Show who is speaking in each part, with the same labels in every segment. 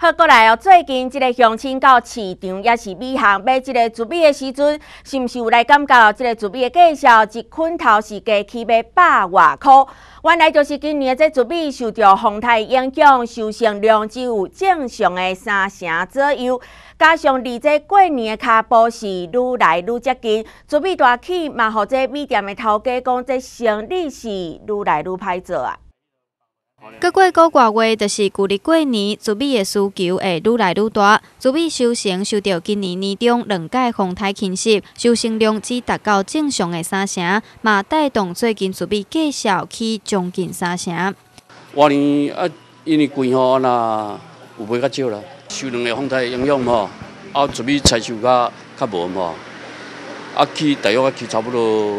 Speaker 1: 好，过来哦，最近这个乡亲到市场也是米行买这个竹米的时阵，是毋是有来感觉这个竹米的价销一捆头是加起要100外块？原来就是今年这竹米受到风台影响，收成量只有正常的3成左右。加上离这过年的脚步是愈来愈接近，竹米大起嘛，互这米店的头家讲，这生意是愈来愈歹做啊。
Speaker 2: 过个月，就是旧历过年，竹米的需求会愈来愈大。竹米收成受到今年年中2届风台侵袭，收成量只达到正常的3成，嘛带动最近竹米价销起将近3成。
Speaker 3: 往年因为贵吼，那有买较少啦，受2个风台影响吼，竹米采收较无吼，起大约起差不多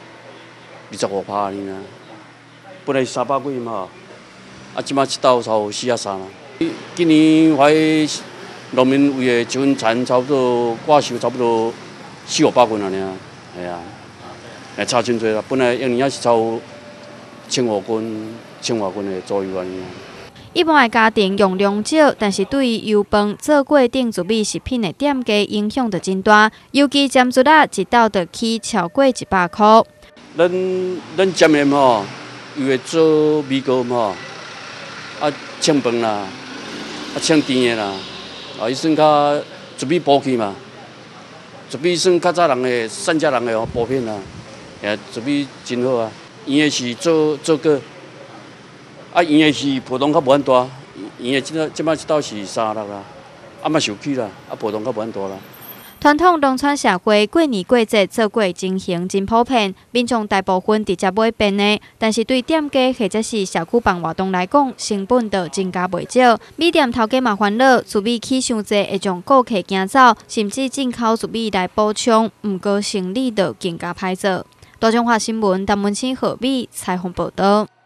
Speaker 3: 25%呢，本来300几嘛。即马一斗差不多430啦。今年我农民为的一份田差不多挂收差不多400-500斤啊，系啊，差真多啦。本来一年也是差1500斤、1000多斤的左右安尼。
Speaker 2: 一般的家庭用量少，但是对于油饭、做过顶竹米食品的店家影响就真大，尤其尖竹仔一斗就起超过100块。
Speaker 3: 咱尖的吼，有会做米糕吼。称饭啦，称甜的啦，伊算较竹米补起嘛，竹米算较早人的善家人的补品啦，竹米真好啊。圆的是做粿，圆的是波动较无遐大，圆的即摆一斗是36啦，嘛受起啦，波动较无遐大啦。
Speaker 2: 传统农村社会过年过节做粿情形真普遍，民众大部分直接买便的，但是对店家或者是社区办活动来讲，成本就增加袂少。米店头家嘛烦恼，竹米起伤济会将顾客惊走，甚至进口竹米来补充，毋过生意就更加歹做。大中华新闻陈文清、何美采访报道。